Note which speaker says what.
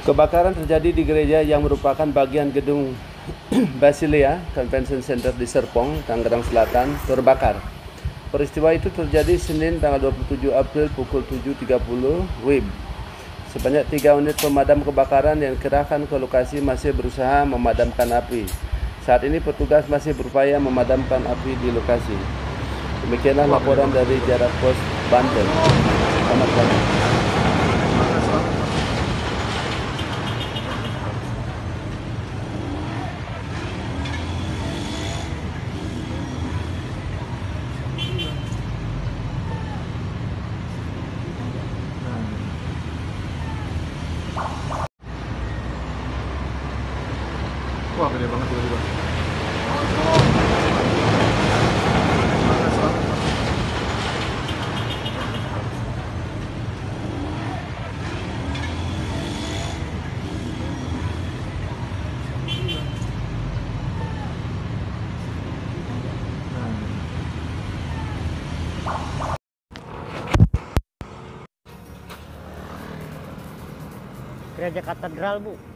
Speaker 1: Kebakaran terjadi di gereja yang merupakan bagian gedung Basilia Convention Center di Serpong, Tangerang Selatan, terbakar. Peristiwa itu terjadi Senin tanggal 27 April pukul 7.30 WIB. Sebanyak 3 unit pemadam kebakaran yang dikerahkan ke lokasi masih berusaha memadamkan api. Saat ini petugas masih berupaya memadamkan api di lokasi. Demikianlah laporan dari Jarak Pos Banten. Selamat pagi.
Speaker 2: Wah, gede banget tiba-tiba.
Speaker 3: Gereja Katedral, Bu.